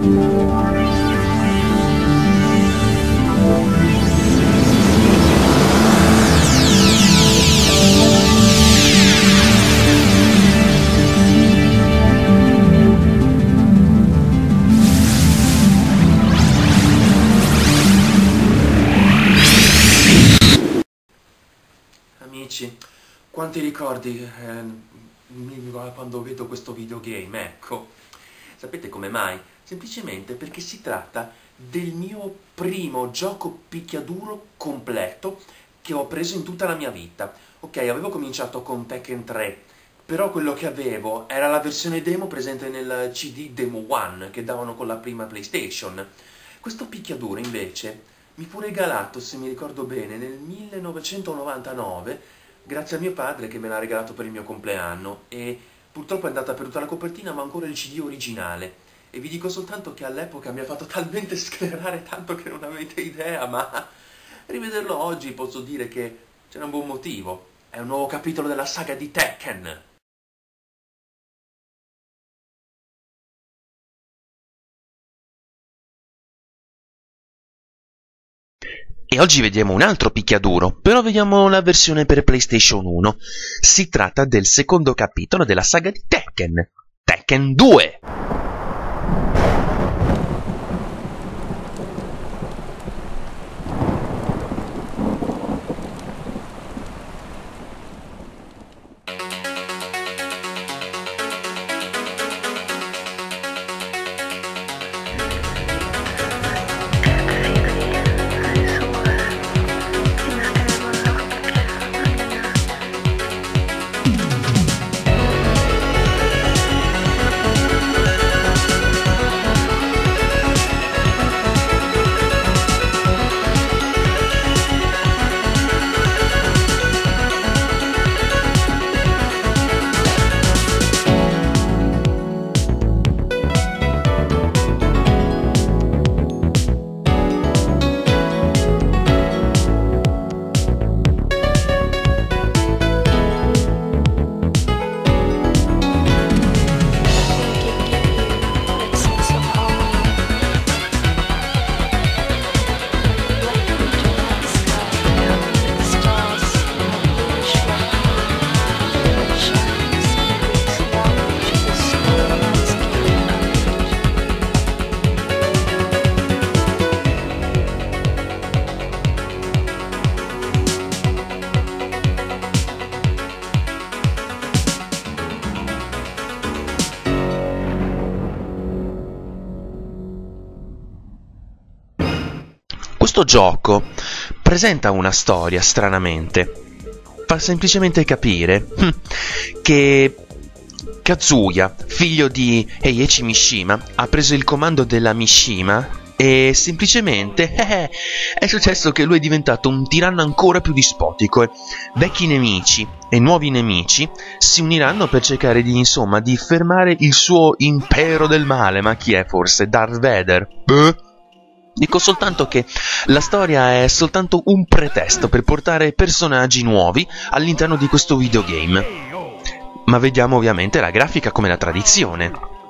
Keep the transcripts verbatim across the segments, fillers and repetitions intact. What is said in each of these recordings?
Amici, quanti ricordi eh, quando vedo questo videogame, ecco. Sapete come mai? Semplicemente perché si tratta del mio primo gioco picchiaduro completo che ho preso in tutta la mia vita. Ok, avevo cominciato con Tekken tre, però quello che avevo era la versione demo presente nel C D Demo One che davano con la prima PlayStation. Questo picchiaduro invece mi fu regalato, se mi ricordo bene, nel millenovecentonovantanove, grazie a mio padre che me l'ha regalato per il mio compleanno, e purtroppo è andata perduta la copertina ma ancora il C D originale. E vi dico soltanto che all'epoca mi ha fatto talmente sclerare tanto che non avete idea, ma rivederlo oggi posso dire che c'era un buon motivo. È un nuovo capitolo della saga di Tekken. E oggi vediamo un altro picchiaduro, però vediamo la versione per PlayStation uno. Si tratta del secondo capitolo della saga di Tekken, Tekken due. Questo gioco presenta una storia, stranamente. Fa semplicemente capire che Kazuya, figlio di Heihachi Mishima, ha preso il comando della Mishima e semplicemente eh, è successo che lui è diventato un tiranno ancora più dispotico e vecchi nemici e nuovi nemici si uniranno per cercare di, insomma, di fermare il suo impero del male. Ma chi è forse? Darth Vader? Beh? Dico soltanto che la storia è soltanto un pretesto per portare personaggi nuovi all'interno di questo videogame. Ma vediamo ovviamente la grafica come la tradizione.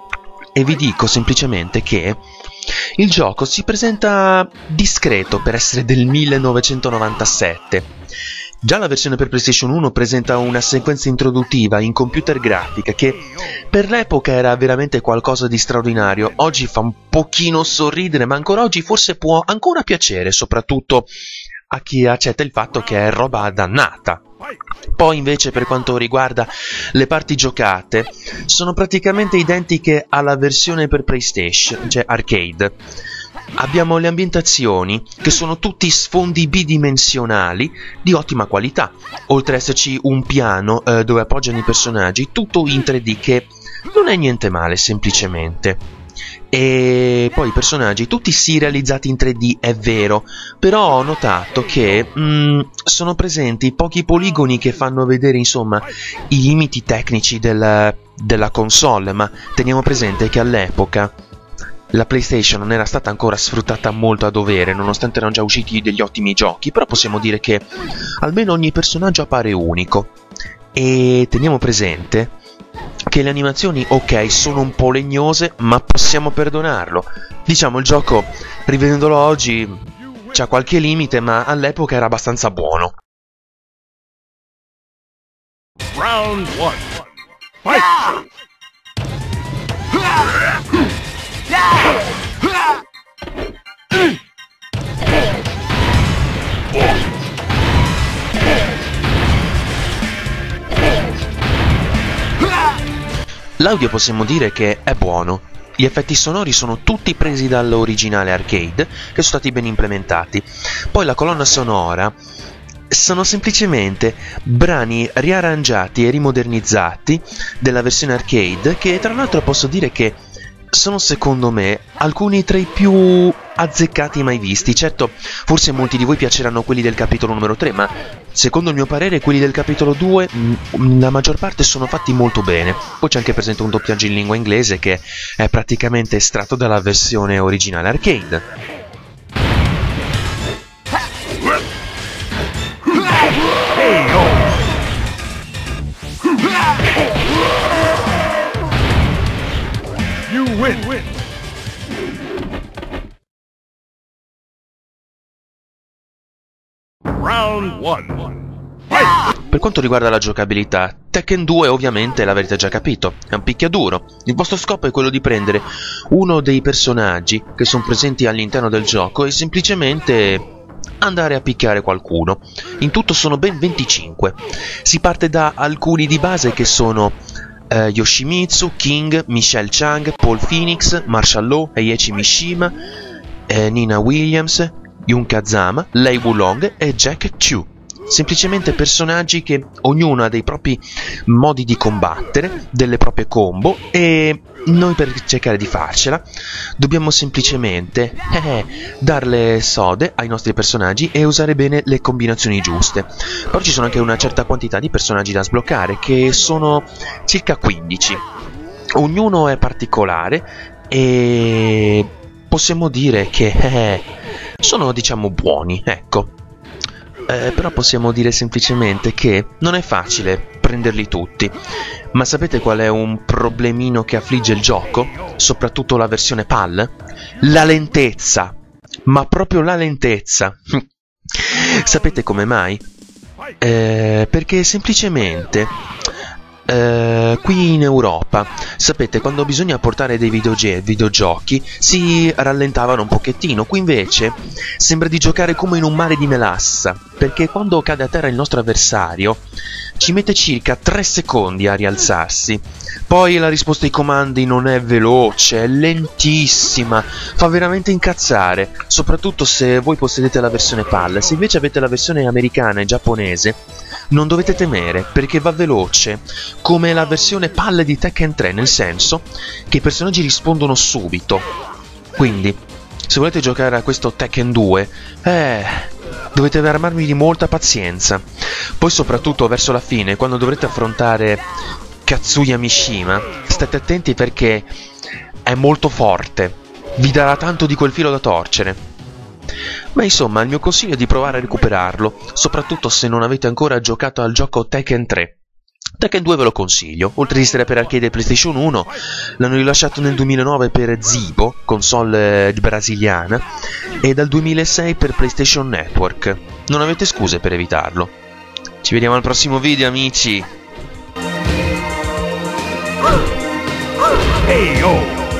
E vi dico semplicemente che il gioco si presenta discreto per essere del millenovecentonovantasette. Già la versione per PlayStation uno presenta una sequenza introduttiva in computer grafica che per l'epoca era veramente qualcosa di straordinario. Oggi fa un pochino sorridere, ma ancora oggi forse può ancora piacere, soprattutto a chi accetta il fatto che è roba dannata. Poi invece per quanto riguarda le parti giocate, sono praticamente identiche alla versione per PlayStation, cioè arcade. Abbiamo le ambientazioni, che sono tutti sfondi bidimensionali di ottima qualità, oltre ad esserci un piano eh, dove appoggiano i personaggi, tutto in tre D, che non è niente male semplicemente. E poi i personaggi tutti sì realizzati in tre D, è vero, però ho notato che mm, sono presenti pochi poligoni che fanno vedere, insomma, i limiti tecnici del, della console, ma teniamo presente che all'epoca la PlayStation non era stata ancora sfruttata molto a dovere, nonostante erano già usciti degli ottimi giochi, però possiamo dire che almeno ogni personaggio appare unico. E teniamo presente che le animazioni, ok, sono un po' legnose, ma possiamo perdonarlo. Diciamo, il gioco, rivedendolo oggi, c'ha qualche limite, ma all'epoca era abbastanza buono. Round one. Fight! L'audio possiamo dire che è buono. Gli effetti sonori sono tutti presi dall'originale arcade, che sono stati ben implementati. Poi la colonna sonora sono semplicemente brani riarrangiati e rimodernizzati della versione arcade, che tra l'altro posso dire che sono secondo me alcuni tra i più azzeccati mai visti. Certo, forse molti di voi piaceranno quelli del capitolo numero tre, ma secondo il mio parere quelli del capitolo due mh, la maggior parte sono fatti molto bene. Poi c'è anche presente un doppiaggio in lingua inglese che è praticamente estratto dalla versione originale arcade. You win. win. Round one. Fight! Per quanto riguarda la giocabilità, Tekken due ovviamente l'avete già capito, è un picchiaduro. Il vostro scopo è quello di prendere uno dei personaggi che sono presenti all'interno del gioco e semplicemente andare a picchiare qualcuno. In tutto sono ben venticinque. Si parte da alcuni di base che sono Uh, Yoshimitsu, King, Michelle Chang, Paul Phoenix, Marshall Law, Heiichi Mishima, eh, Nina Williams, Yun Kazama, Lei Wulong e Jack Chu. Semplicemente personaggi che ognuno ha dei propri modi di combattere, delle proprie combo, e noi per cercare di farcela dobbiamo semplicemente eh, darle sode ai nostri personaggi e usare bene le combinazioni giuste. Però ci sono anche una certa quantità di personaggi da sbloccare, che sono circa quindici. Ognuno è particolare e possiamo dire che eh, sono, diciamo, buoni, ecco. Eh, però possiamo dire semplicemente che non è facile prenderli tutti. Ma sapete qual è un problemino che affligge il gioco? Soprattutto la versione P A L? La lentezza. Ma proprio la lentezza. Sapete come mai? Eh, perché semplicemente eh, qui in Europa, sapete, quando bisogna portare dei videogiochi, videogiochi si rallentavano un pochettino. Qui invece sembra di giocare come in un mare di melassa, perché quando cade a terra il nostro avversario ci mette circa tre secondi a rialzarsi. Poi la risposta ai comandi non è veloce, è lentissima, fa veramente incazzare, soprattutto se voi possedete la versione P A L. Se invece avete la versione americana e giapponese, non dovete temere, perché va veloce, come la versione P A L di Tekken tre, nel senso che i personaggi rispondono subito. Quindi, se volete giocare a questo Tekken due, eh, dovete armarvi di molta pazienza. Poi soprattutto verso la fine, quando dovrete affrontare Kazuya Mishima, state attenti perché è molto forte, vi darà tanto di quel filo da torcere. Ma insomma, il mio consiglio è di provare a recuperarlo, soprattutto se non avete ancora giocato al gioco Tekken tre. Tekken due ve lo consiglio, oltre ad esistere per arcade e PlayStation uno, l'hanno rilasciato nel duemilanove per Zibo, console eh, brasiliana, e dal duemilasei per PlayStation Network. Non avete scuse per evitarlo. Ci vediamo al prossimo video, amici! Hey yo!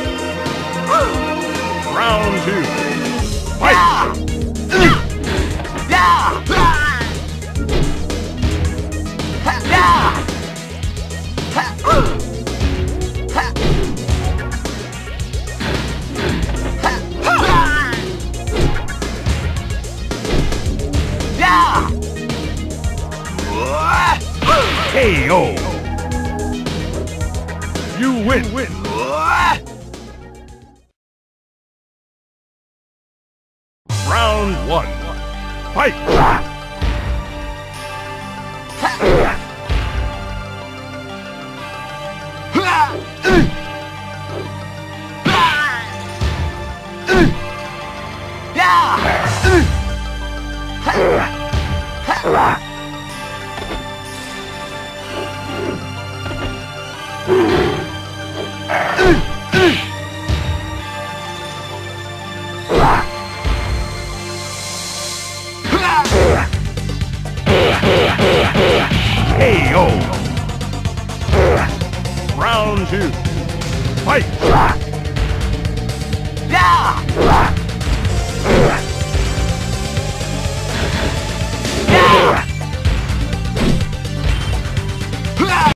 Round two. Fight! Hey yo! You win! win. Round one. Fight! Yeah! Round two. Fight!